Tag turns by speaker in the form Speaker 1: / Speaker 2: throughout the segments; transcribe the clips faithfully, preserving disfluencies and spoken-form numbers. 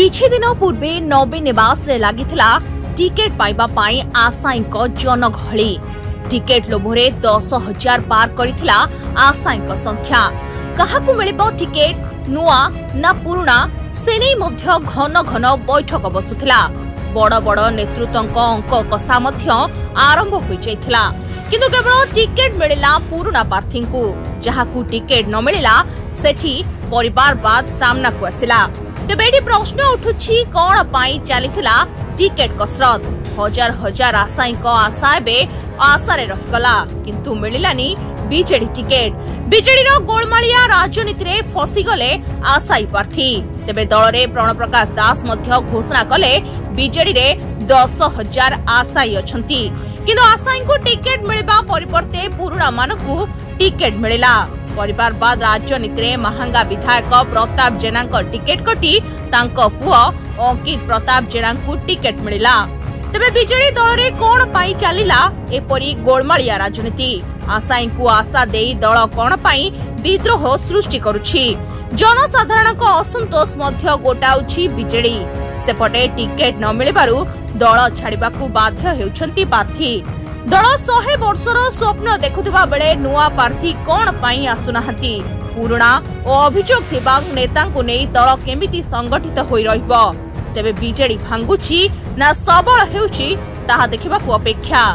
Speaker 1: किछि दिन पूर्वे नवीन निवास रे लागिथिला टिकेट पाइबा पाई आशायींक जनगहली। टिकेट लोभरे दस हजार पार करिथिला आशायींक संख्या। काहाकु मिलिबो टिकेट नुआ ना पुराना सेनै मध्य घन घन बैठक बसुथिला। बड़ बड़ नेतृत्वक अंक कषा मध्य आरंभ होई जाइथिला, किंतु केवल टिकेट मिलिला पुराना प्रार्थी को। जहाकु टिकेट न मिलिला सेठी परिवारवाद सामना को आसिला। तेबे एठी प्रश्न उठुछि कोन पाई चलीथिला टिकेट कसरत। हजार हजार आशायींक आशा एबे आशारे रहिगला, किंतु मिलिलानी बीजेडी टिकेट। बीजेडी रो गोलमालिया राजनीति रे फसीगले आशायी प्रार्थी। तेबे दल रे प्रण प्रकाश दास मध्य घोषणा कले बीजेडी रे दस हजार आशायी अछंती, किंतु आशायी को टिकेट मिलबा परिवर्ते पुरुणा मानकु टिकेट मिलिला। परिवारवाद राजनीति रे महंगा विधायक प्रताप जेना टिकेट कटी तांको पुओ अंकित प्रताप जेना को टिकेट मिलिला। तेबे बीजेडी दल रे कोन पाई चलीला एपरी गोलमालिया राजनीति। आशायी को आशा देई दल कोन पाई विद्रोह सृष्टि करुछि। जनसाधारण को असंतोष मध्य गोटाउछि बीजेडी। सेपटे टिकेट न मिलिबारु दल छाड़िबाकू बाध्य हेउछंती प्रार्थी। दल सौ वर्षर स्वप्न देखुथिबा बेले नुआ प्रार्थी कोन पाई आसुनाहांती। पुराना और अभियोग थिबा नेता को नै दल केमिति संगठित होई रहइबो। तेबे बीजेडी भांगुछि ना सबल हेउछि ताहा देखिबाकू अपेक्षा।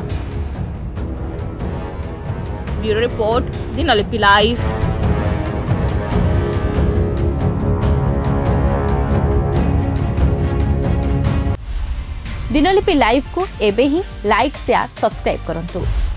Speaker 1: Bureau report, Dinalipi live.
Speaker 2: Dinalipi live को एबे ही लाइक शेयर सब्सक्राइब करंतु।